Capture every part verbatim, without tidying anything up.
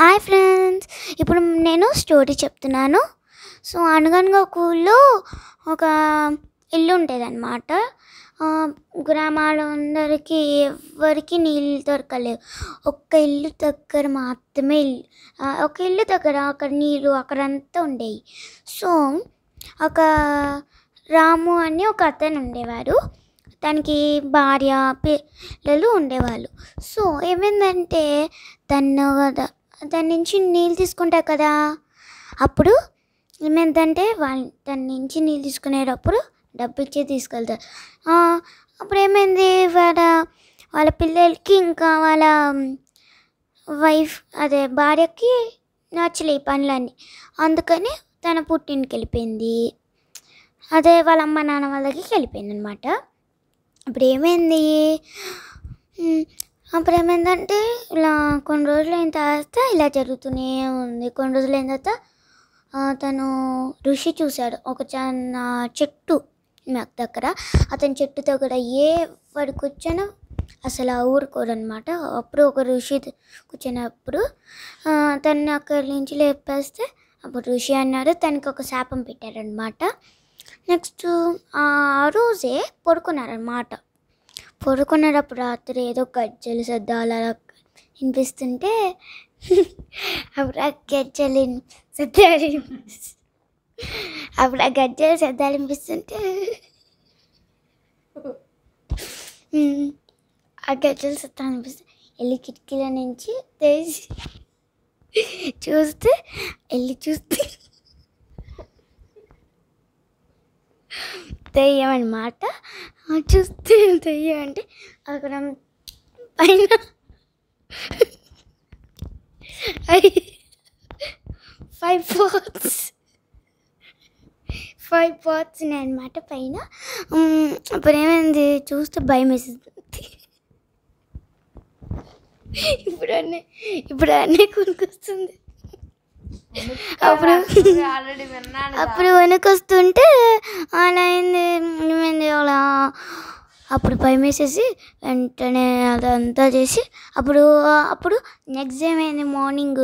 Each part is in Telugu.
హాయ్ ఫ్రెండ్స్, ఇప్పుడు నేను స్టోరీ చెప్తున్నాను. సో అనగనగా ఒక ఊళ్ళో ఒక ఇల్లు ఉండేదన్నమాట. గ్రామాల్లో అందరికీ ఎవరికి నీళ్ళు దొరకలేవు. ఒక్క ఇల్లు దగ్గర మాత్రమే ఇల్లు ఒక ఇల్లు దగ్గర అక్కడ నీళ్ళు అక్కడంతా ఉండేవి. సో ఒక రాము అని ఒక అతను ఉండేవారు. తనకి భార్య పిల్లలు ఉండేవాళ్ళు. సో ఏమైందంటే తను దాని నుంచి నీళ్ళు తీసుకుంటారు కదా, అప్పుడు ఏమైందంటే వాళ్ళ దాని నుంచి నీళ్ళు తీసుకునేటప్పుడు డబ్బు ఇచ్చి తీసుకెళ్తారు. అప్పుడు ఏమైంది, వాళ్ళ వాళ్ళ పిల్లలకి ఇంకా వాళ్ళ వైఫ్ అదే భార్యకి నచ్చలే ఈ పనులన్నీ. అందుకని తన పుట్టింటికి వెళ్ళిపోయింది. అదే వాళ్ళ అమ్మ నాన్న వాళ్ళ దగ్గరికి వెళ్ళిపోయింది అనమాట. అప్పుడు ఏమైంది అప్పుడు ఏమైందంటే ఇలా కొన్ని రోజులు అయిన తర్వాత ఇలా జరుగుతూనే ఉంది. కొన్ని రోజులు అయిన తర్వాత తను ఋషి చూశాడు ఒక చిన్న చెట్టు దగ్గర. అతని చెట్టు దగ్గర ఏ వాడు కూర్చొని అసలు ఆ ఊరుకోడు అనమాట. అప్పుడు ఒక ఋషి కూర్చున్నప్పుడు తను అక్కడి నుంచి లేపేస్తే అప్పుడు ఋషి అన్నారు, తనకి ఒక శాపం పెట్టారనమాట. నెక్స్ట్ ఆ రోజే పడుకున్నారనమాట. పడుకున్నప్పుడు రాత్రి ఏదో గజ్జలు శబ్దాలు అలా వినిపిస్తుంటే అప్పుడు ఆ గజ్జలు శబ్దాలు అప్పుడు ఆ గజ్జలు శబ్దాలు వినిపిస్తుంటే ఆ గజ్జలు శబ్దాలు వినిపిస్తే వెళ్ళి కిటికీల నుంచి తెసి చూస్తే వెళ్ళి చూస్తే దెయ్యం అన్నమాట. చూస్తే దెయ్యం అంటే అక్కడ పైన ఫైవ్ పార్ట్స్ ఫైవ్ పార్ట్స్ ఉన్నాయి అన్నమాట పైన. అప్పుడు ఏమైంది, చూస్తే భయం వేసింది. ఇప్పుడు అన్నీ ఇప్పుడు అన్నీ కొనుక్కొస్తుంది. అప్పుడు అప్పుడు వణుకొస్తుంటే అలా అయింది. ఏమైంది అలా అప్పుడు భయం వేసేసి వెంటనే అదంతా చేసి అప్పుడు అప్పుడు నెక్స్ట్ డే ఏమైంది, మార్నింగ్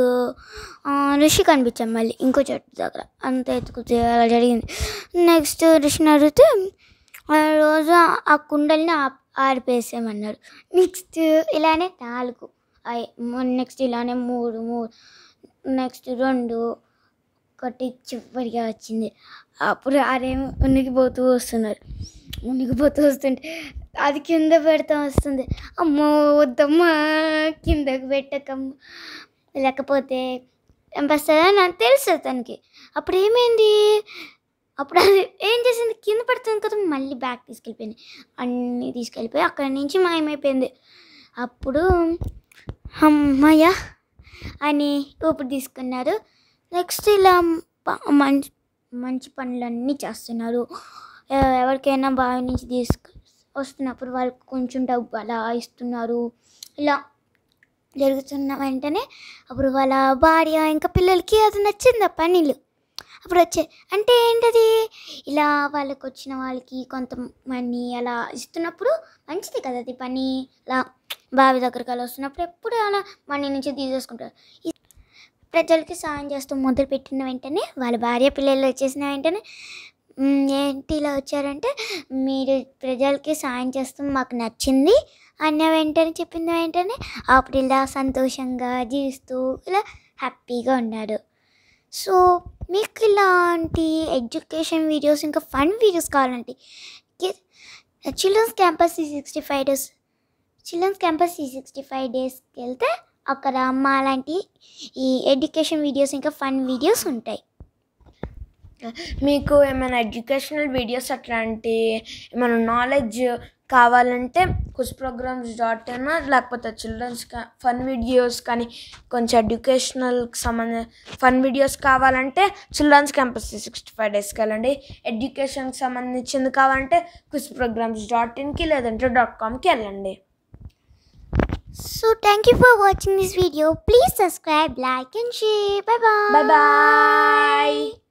ఋషి కనిపించాం మళ్ళీ ఇంకో చెట్టు దగ్గర. అంత ఎత్తుకుతే అలా జరిగింది. నెక్స్ట్ ఋషిని అడిగితే ఆ రోజు ఆ కుండల్ని ఆరిపేసామన్నారు. నెక్స్ట్ ఇలానే నాలుగు నెక్స్ట్ ఇలానే మూడు మూడు నెక్స్ట్ రెండు ఒకటి చివరిగా వచ్చింది. అప్పుడు ఆరేమో మునిగిపోతూ వస్తున్నారు. మునిగిపోతూ వస్తుంటే అది కింద పెడతా వస్తుంది. అమ్మో వద్దమ్మా కిందకు పెట్టకమ్మ, లేకపోతే చంపేస్తుందని నాకు తెలుసు తనకి. అప్పుడు ఏమైంది, అప్పుడు అది ఏం చేసింది, కింద పడుతుంది కదా, మళ్ళీ బ్యాగ్ తీసుకెళ్ళిపోయింది. అన్నీ తీసుకెళ్ళిపోయి అక్కడి నుంచి మాయమైపోయింది. అప్పుడు అమ్మయ్య అని ఊపిరి తీసుకున్నారు. నెక్స్ట్ ఇలా మంచి మంచి పనులన్నీ చేస్తున్నారు. ఎవరికైనా బావి నుంచి తీసుకు వస్తున్నప్పుడు వాళ్ళకి కొంచెం డబ్బు అలా ఇస్తున్నారు. ఇలా జరుగుతున్న వెంటనే అప్పుడు వాళ్ళ భార్య ఇంకా పిల్లలకి అది నచ్చింది ఆ పనులు. అప్పుడు వచ్చే అంటే ఏంటది, ఇలా వాళ్ళకి వచ్చిన వాళ్ళకి కొంత మనీ అలా ఇస్తున్నప్పుడు మంచిది కదా అది పని. అలా బావి దగ్గరికి అలా వస్తున్నప్పుడు ఎప్పుడు అలా మనీ నుంచి తీసేసుకుంటారు. ప్రజలకి సాయం చేస్తూ మొదలుపెట్టిన వెంటనే వాళ్ళ భార్య పిల్లలు వచ్చేసిన వెంటనే ఏంటి ఇలా వచ్చారంటే, మీరు ప్రజలకి సాయం చేస్తూ మాకు నచ్చింది అన్న వెంటనే చెప్పింది వెంటనే అప్పుడు ఇలా సంతోషంగా జీవిస్తూ ఇలా హ్యాపీగా ఉన్నారు. సో మీకు ఇలాంటి ఎడ్యుకేషన్ వీడియోస్ ఇంకా ఫన్ వీడియోస్ కావాలంటే children's campus three sixty five days children's campus three sixty five డేస్కి వెళ్తే అక్కడ మా లాంటి ఈ ఎడ్యుకేషన్ వీడియోస్ ఇంకా ఫన్ వీడియోస్ ఉంటాయి. మీకు ఏమైనా ఎడ్యుకేషనల్ వీడియోస్ అట్లాంటి ఏమైనా నాలెడ్జ్ కావాలంటే కుస్ ప్రోగ్రామ్స్ డాట్ ఇన్ లేకపోతే చిల్డ్రన్స్ ఫన్ వీడియోస్ కానీ కొంచెం ఎడ్యుకేషనల్కి సంబంధ ఫన్ వీడియోస్ కావాలంటే చిల్డ్రన్స్ క్యాంపస్ సిక్స్టీ ఫైవ్ డేస్కి వెళ్ళండి. ఎడ్యుకేషన్కి సంబంధించింది కావాలంటే కుస్ ప్రోగ్రామ్స్ డాట్ ఇన్కి లేదంటే డాట్ కామ్కి వెళ్ళండి. So thank you for watching this video. Please subscribe, like and share. Bye bye. Bye bye.